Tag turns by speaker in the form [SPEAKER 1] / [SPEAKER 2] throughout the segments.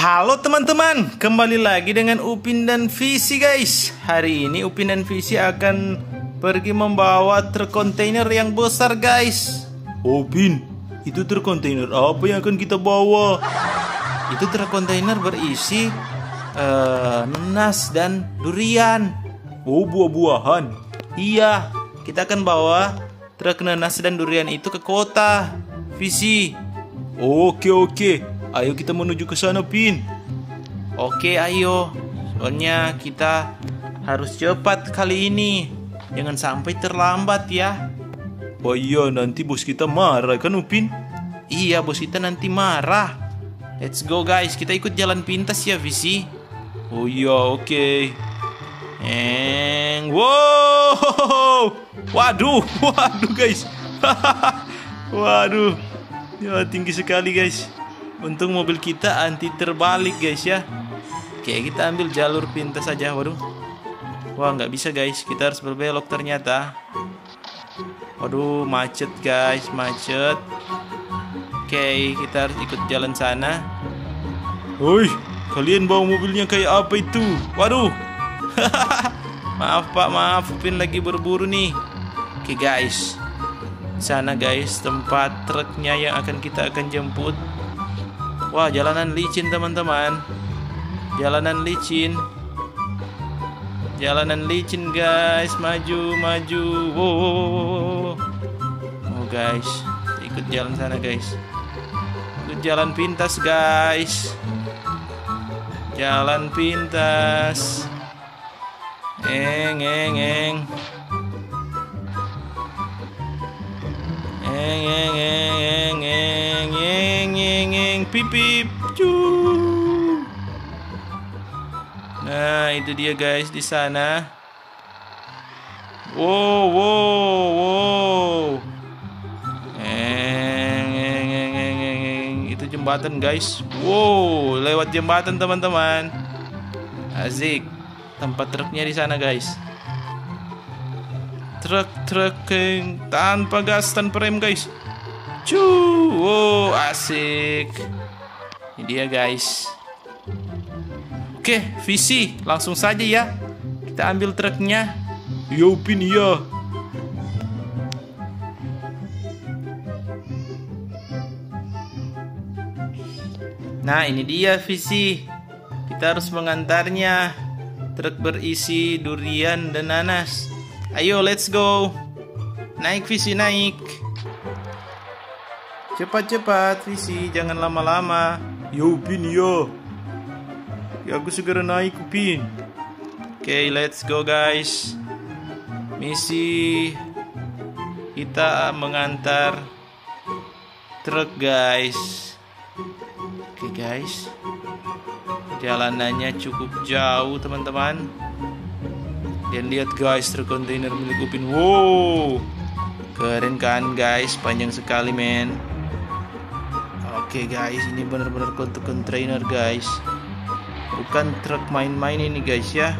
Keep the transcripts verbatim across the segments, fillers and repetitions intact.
[SPEAKER 1] Halo teman-teman, kembali lagi dengan Upin dan Visi guys. Hari ini Upin dan Visi akan pergi membawa truk kontainer yang besar guys. Upin, itu truk kontainer apa yang akan kita bawa? Itu truk kontainer berisi uh, nanas dan durian. Oh, buah-buahan. Iya, kita akan bawa truk nanas dan durian itu ke kota, Visi. Oke oke. Ayo kita menuju ke sana, Pin. Oke, ayo. Soalnya kita harus cepat kali ini. Jangan sampai terlambat ya. Oh iya, nanti bos kita marah kan, Upin? Iya, bos kita nanti marah. Let's go guys, kita ikut jalan pintas ya, Visi. Oh iya, oke. Okay. Eng, wow. Waduh, waduh guys. Waduh. Ya, tinggi sekali guys. Untung mobil kita anti terbalik guys ya. Oke, kita ambil jalur pintas saja. Waduh. Wah, nggak bisa guys. Kita harus berbelok ternyata. Waduh, macet guys, macet. Oke, kita harus ikut jalan sana. Woi, kalian bawa mobilnya kayak apa itu? Waduh. Maaf pak, maaf. Upin lagi berburu nih. Oke guys. Sana guys, tempat truknya yang akan kita akan jemput. Wah, jalanan licin teman-teman. Jalanan licin. Jalanan licin guys. Maju, maju. Wow, wow, wow. Oh guys, ikut jalan sana guys. Ikut jalan pintas guys. Jalan pintas. Eng, eng, eng. Eng, eng, eng, eng, eng, eng, eng, eng, pip, pip, cuuu. Nah, itu dia guys di sana. Wow, wow, wow. Eng, eng, eng, eng, eng, eng. Itu jembatan guys. Wow, lewat jembatan teman-teman. Asik. Tempat truknya di sana guys. Truk-truk tanpa gas, tanpa rem guys. Cuuu, wow, asik. Ini dia guys. Oke, Visi, langsung saja ya. Kita ambil truknya. Yo, Pin, iya. Nah, ini dia Visi. Kita harus mengantarnya. Truk berisi durian dan nanas. Ayo, let's go. Naik Visi, naik. Cepat-cepat Visi, jangan lama-lama. Yo, Pin, yo. Ya, aku segera naik, Pin. Oke, okay, let's go guys. Misi kita mengantar truk guys. Oke okay, guys. Jalanannya cukup jauh teman-teman. Dan lihat guys, truk kontainer milik Upin. Wow, keren kan guys, panjang sekali men. Oke guys, ini benar-benar truk kontainer guys. Bukan truk main-main ini guys ya.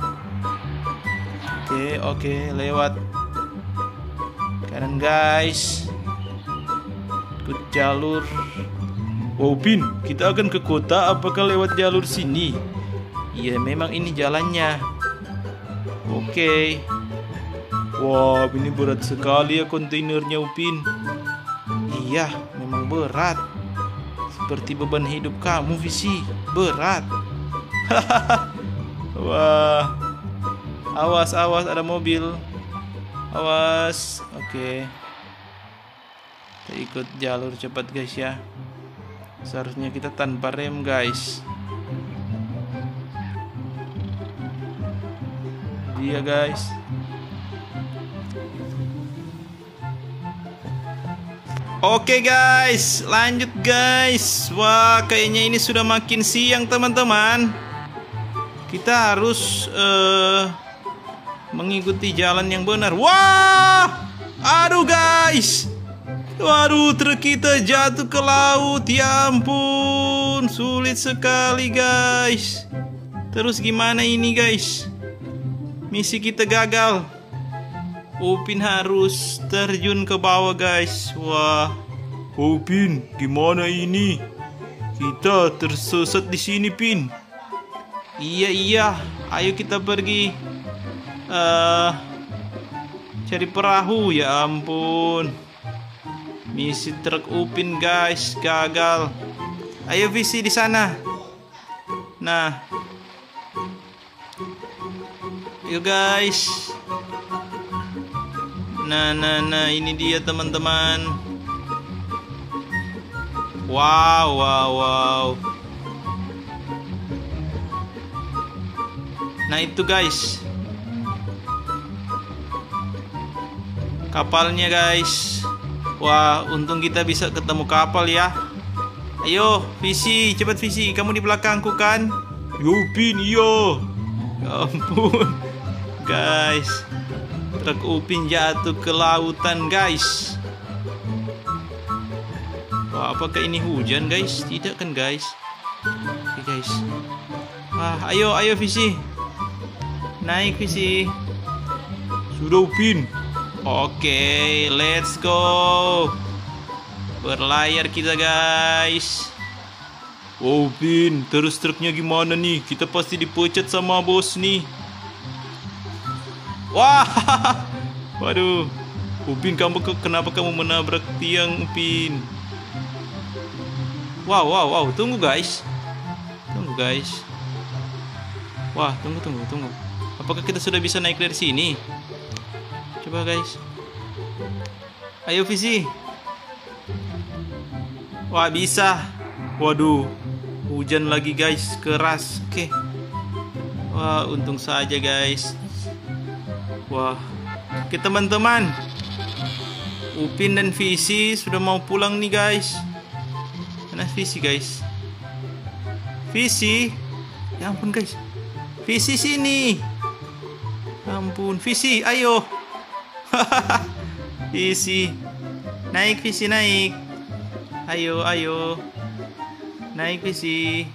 [SPEAKER 1] Oke oke, lewat kanan guys. Ikut jalur. Wow Pin, kita akan ke kota apakah lewat jalur sini? Iya, memang ini jalannya. Oke. Wah, ini berat sekali ya kontainernya Upin. Iya, memang berat. Seperti beban hidup kamu, Visi. Berat. Wah. Awas, awas, ada mobil. Awas. Oke. Kita ikut jalur cepat guys ya. Seharusnya kita tanpa rem guys. Iya guys. Oke guys, lanjut guys. Wah, kayaknya ini sudah makin siang teman-teman. Kita harus uh, mengikuti jalan yang benar. Wah, aduh guys. Waduh, truk kita jatuh ke laut. Ya ampun, sulit sekali guys. Terus gimana ini guys? Misi kita gagal. Upin harus terjun ke bawah guys. Wah, Upin, gimana ini? Kita tersesat di sini, Pin. Iya, iya. Ayo kita pergi. Uh, cari perahu. Ya ampun. Misi truk Upin, guys, gagal. Ayo visi di sana. Nah. Ayo, guys. Nah, nah, nah, ini dia teman-teman. Wow, wow, wow. Nah, itu guys. Kapalnya, guys. Wah, untung kita bisa ketemu kapal ya. Ayo, visi, cepat visi. Kamu di belakangku kan? Yo, Pin, iya. Ya ampun. Guys. Truk Upin jatuh ke lautan, guys. Wah, apakah ini hujan, guys? Tidak kan, guys? Oke, guys. Ah, ayo, ayo visi. Naik visi. Sudah, Upin. Oke, let's go. Berlayar kita, guys. Wow, Upin, terus truknya gimana nih? Kita pasti dipecat sama bos nih. Wah, waduh, Upin, kamu ke, kenapa kamu menabrak tiang, Upin? Wow, wow, wow, tunggu guys, tunggu guys. Wah, tunggu, tunggu, tunggu. Apakah kita sudah bisa naik dari sini? Coba guys. Ayo visi. Wah, bisa. Waduh, hujan lagi guys, keras. Oke. Wah, untung saja guys. Wah, oke teman-teman, Upin dan Visi sudah mau pulang nih guys. Mana Visi guys? Visi, ya ampun guys, Visi sini. Ya ampun, Visi, ayo. Visi, naik Visi naik. Ayo, ayo, naik Visi.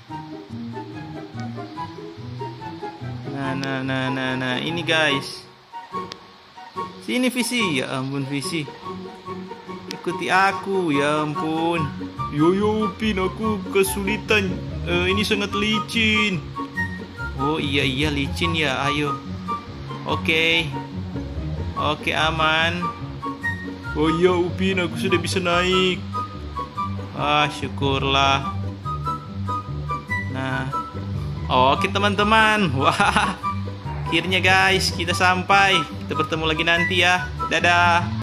[SPEAKER 1] Nah, nah, nah, nah, nah, ini guys. Sini Visi, ya ampun Visi. Ikuti aku, ya ampun. Yo yo Upin, aku kesulitan. Uh, ini sangat licin. Oh iya iya licin ya, ayo. Oke, oke aman. Oh iya Upin, aku sudah bisa naik. Ah syukurlah. Nah, oke teman-teman. Wah. Akhirnya guys, kita sampai. Kita bertemu lagi nanti ya. Dadah.